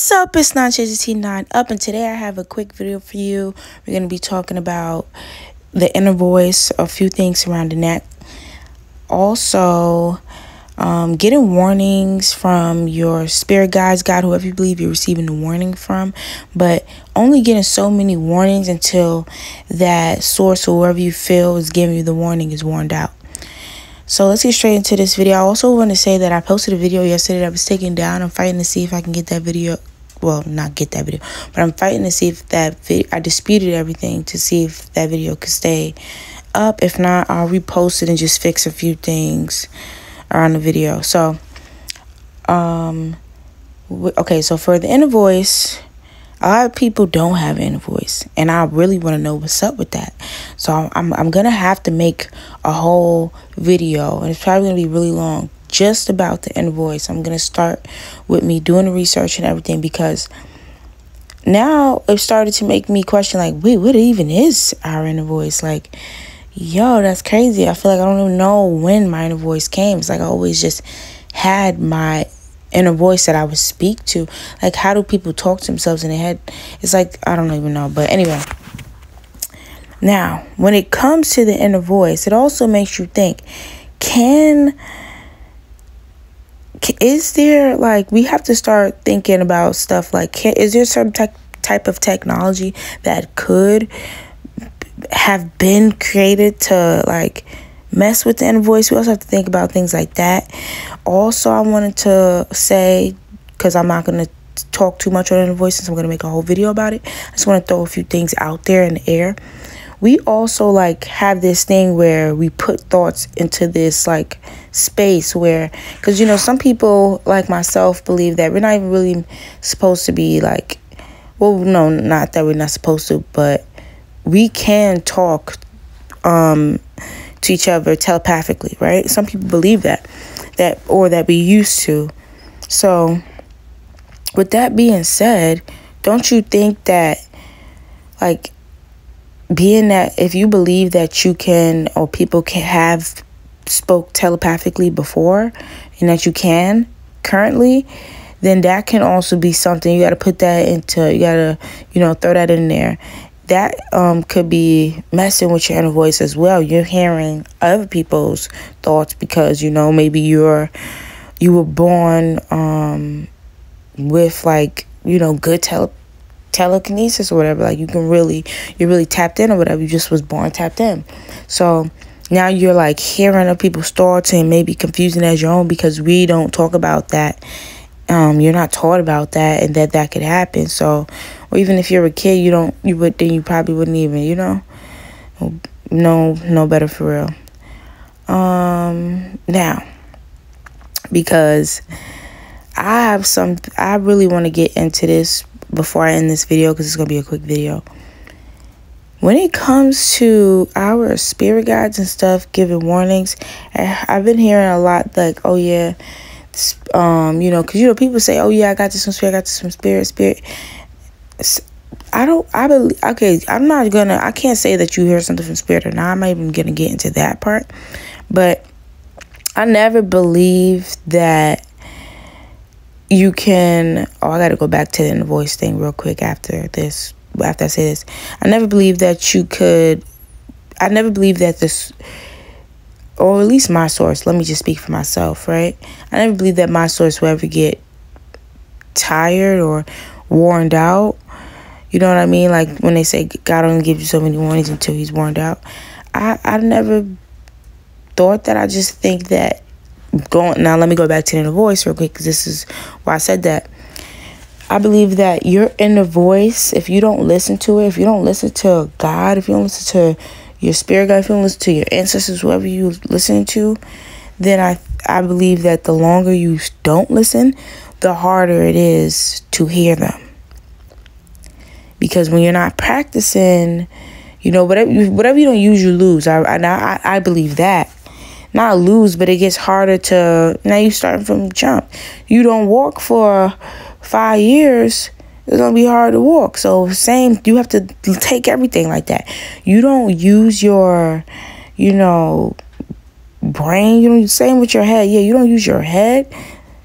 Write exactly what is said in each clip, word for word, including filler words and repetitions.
What's up? It's nine T nine up, and today I have a quick video for you. We're going to be talking about the inner voice, a few things surrounding that. Also, um, getting warnings from your spirit guides, God, whoever you believe you're receiving the warning from, but only getting so many warnings until that source or whoever you feel is giving you the warning is warned out. So let's get straight into this video. I also want to say that I posted a video yesterday that was taken down. I'm fighting to see if I can get that video. Well, not get that video, but I'm fighting to see if that video, I disputed everything to see if that video could stay up. If not, I'll repost it and just fix a few things around the video. So, um, okay, so for the inner voice, a lot of people don't have an inner voice, and I really want to know what's up with that. So I'm I'm gonna have to make a whole video, and it's probably gonna be really long, just about the inner voice. I'm gonna start with me doing the research and everything, because now it started to make me question, like, wait, what even is our inner voice? Like, yo, that's crazy. I feel like I don't even know when my inner voice came. It's like I always just had my inner voice that I would speak to. Like, how do people talk to themselves in their head? It's like, I don't even know. But anyway, now when it comes to the inner voice, it also makes you think, can is there, like, we have to start thinking about stuff like, can, is there some type type of technology that could have been created to, like, mess with the inner voice? We also have to think about things like that. Also, I wanted to say, because I'm not going to talk too much on inner voice since I'm going to make a whole video about it, I just want to throw a few things out there in the air. We also, like, have this thing where we put thoughts into this, like, space where, because, you know, some people like myself believe that we're not even really supposed to be, like, well, no, not that we're not supposed to, but we can talk um to each other telepathically, right? Some people believe that, that or that we used to. So with that being said, don't you think that, like, being that if you believe that you can, or people can have spoke telepathically before, and that you can currently, then that can also be something you got to put that into, you got to, you know, throw that in there. That um could be messing with your inner voice as well. You're hearing other people's thoughts because, you know, maybe you're you were born um with, like, you know, good tele telekinesis or whatever. Like, you can really you're really tapped in or whatever. You just was born tapped in. So now you're, like, hearing other people's thoughts and maybe confusing as your own, because we don't talk about that. Um, you're not taught about that, and that that could happen. So, or even if you're a kid, you don't, you would, then you probably wouldn't even, you know, no, no better for real. Um, now, because I have some, I really want to get into this before I end this video, because it's going to be a quick video. When it comes to our spirit guides and stuff giving warnings, I've been hearing a lot, like, oh yeah, um, you know, because, you know, people say, oh yeah, I got this from spirit, I got this from spirit, spirit. I don't, I believe, okay, I'm not gonna, I can't say that you hear something from spirit or not. I'm not even gonna get into that part. But I never believe that you can, oh, I gotta go back to the inner voice thing real quick after this, after I say this. I never believe that you could, I never believe that this, or at least my source, let me just speak for myself, right? I never believe that my source will ever get tired or worn out. You know what I mean? Like, when they say God only gives you so many warnings until he's worn out. I, I never thought that. I just think that going, now let me go back to the inner voice real quick, because this is why I said that. I believe that your inner voice, if you don't listen to it, if you don't listen to God, if you don't listen to your spirit guide, if you don't listen to your ancestors, whoever you listen to, then I I believe that the longer you don't listen, the harder it is to hear them. Because when you're not practicing, you know, whatever whatever you don't use, you lose. I I I believe that. Not lose, but it gets harder to, now you starting from jump. You don't walk for five years, it's going to be hard to walk. So same, you have to take everything like that. You don't use your, you know, brain. You don't, same with your head. Yeah, you don't use your head.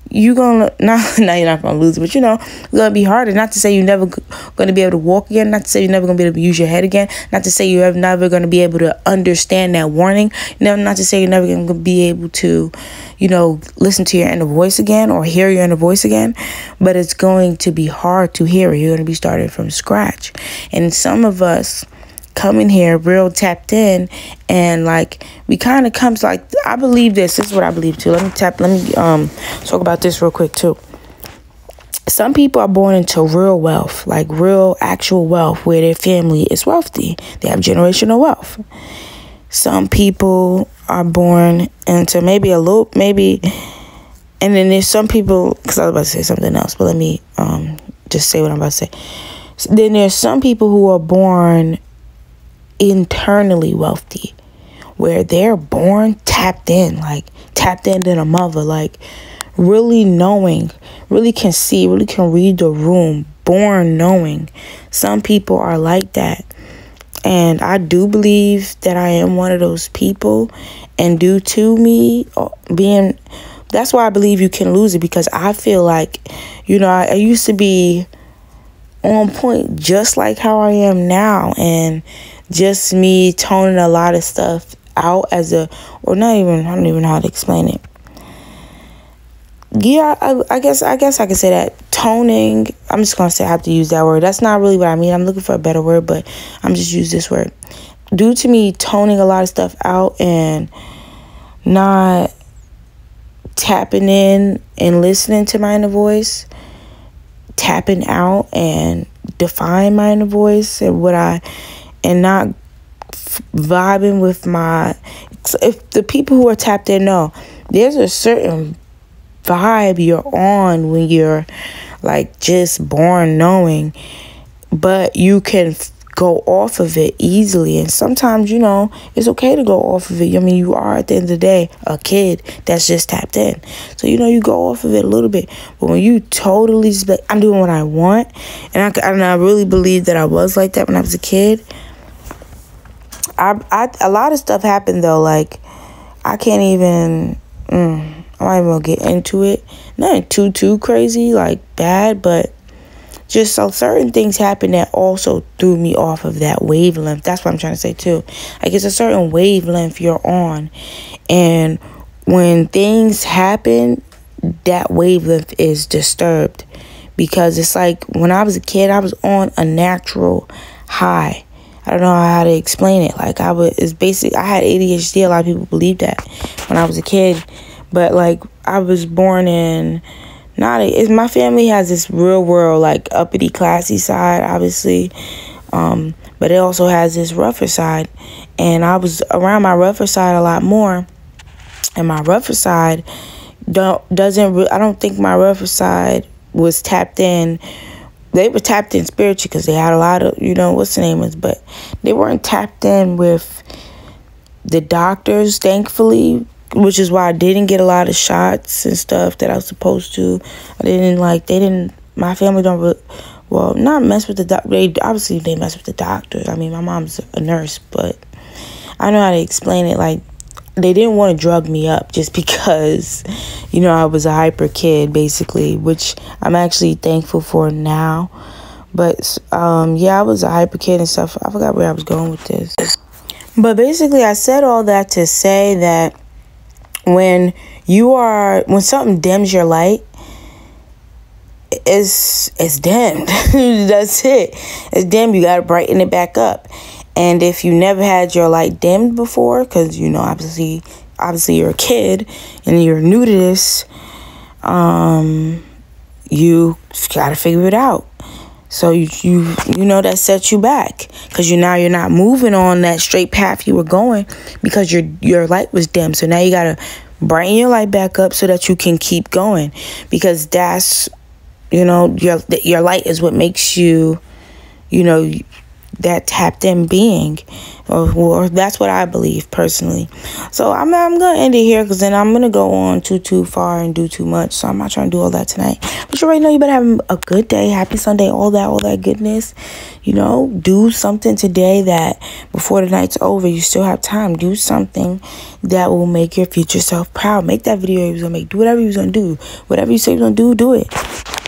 you gonna not now you're not gonna lose it, but you know it's gonna be harder. Not to say you're never gonna be able to walk again, not to say you're never gonna be able to use your head again, not to say you're never gonna be able to understand that warning, no, not to say you're never gonna be able to, you know, listen to your inner voice again or hear your inner voice again, but it's going to be hard to hear it. You're gonna be starting from scratch. And some of us come in here real tapped in, and like we kind of comes like I believe this. This is what I believe too. Let me tap. Let me um talk about this real quick too. Some people are born into real wealth, like real actual wealth, where their family is wealthy. They have generational wealth. Some people are born into maybe a little, maybe, and then there's some people. Because I was about to say something else, but let me um just say what I'm about to say. Then there's some people who are born internally wealthy, where they're born tapped in, like tapped into the mother, like really knowing, really can see, really can read the room, born knowing. Some people are like that, and I do believe that I am one of those people, and due to me being, that's why I believe you can lose it, because I feel like, you know, I, I used to be on point just like how I am now, and just me toning a lot of stuff out as a, or not even, I don't even know how to explain it. Yeah, I, I guess I guess I could say that. Toning, I'm just going to say I have to use that word. That's not really what I mean. I'm looking for a better word, but I'm just use this word. Due to me toning a lot of stuff out and not tapping in and listening to my inner voice, tapping out and define my inner voice and what I, and not f- vibing with my, if the people who are tapped in know, there's a certain vibe you're on when you're like just born knowing, but you can f- go off of it easily. And sometimes, you know, it's okay to go off of it. I mean, you are at the end of the day a kid that's just tapped in, so you know you go off of it a little bit. But when you totally just like, I'm doing what I want, and I, and I really believe that I was like that when I was a kid. I, I a lot of stuff happened though, like I can't even mm, I'm not even gonna get into it. Nothing too too crazy, like bad, but just so certain things happen that also threw me off of that wavelength. That's what I'm trying to say too. Like it's a certain wavelength you're on, and when things happen, that wavelength is disturbed, because it's like when I was a kid, I was on a natural high. I don't know how to explain it. Like I was, it's basic. I had A D H D. A lot of people believe that when I was a kid, but like I was born in not a, it's, my family has this real world like uppity classy side, obviously, um, but it also has this rougher side, and I was around my rougher side a lot more, and my rougher side don't doesn't re- I don't think my rougher side was tapped in. They were tapped in spiritually because they had a lot of, you know, what's the name is, but they weren't tapped in with the doctors, thankfully, which is why I didn't get a lot of shots and stuff that I was supposed to. I didn't like, they didn't, my family don't really, well, not mess with the doctor. They, obviously, they mess with the doctors. I mean, my mom's a nurse, but I know how to explain it. Like, they didn't want to drug me up just because, you know, I was a hyper kid, basically, which I'm actually thankful for now. But, um, yeah, I was a hyper kid and stuff. I forgot where I was going with this. But basically, I said all that to say that when you are, when something dims your light, it's, it's dimmed. That's it. It's dimmed. You got to brighten it back up. And if you never had your light dimmed before, because, you know, obviously, obviously you're a kid and you're new to this, um, you got to figure it out. So, you, you, you know, that sets you back, because you now you're not moving on that straight path you were going because your, your light was dim. So now you got to brighten your light back up so that you can keep going, because that's, you know, your, your light is what makes you, you know, that tapped in being, or, or that's what I believe personally. So I'm I'm gonna end it here, because then I'm gonna go on too too far and do too much. So I'm not trying to do all that tonight. But you already know you better have a good day, happy Sunday, all that, all that goodness. You know, do something today that before the night's over, you still have time. Do something that will make your future self proud. Make that video you was gonna make. Do whatever you was gonna do. Whatever you say you're gonna do, do it.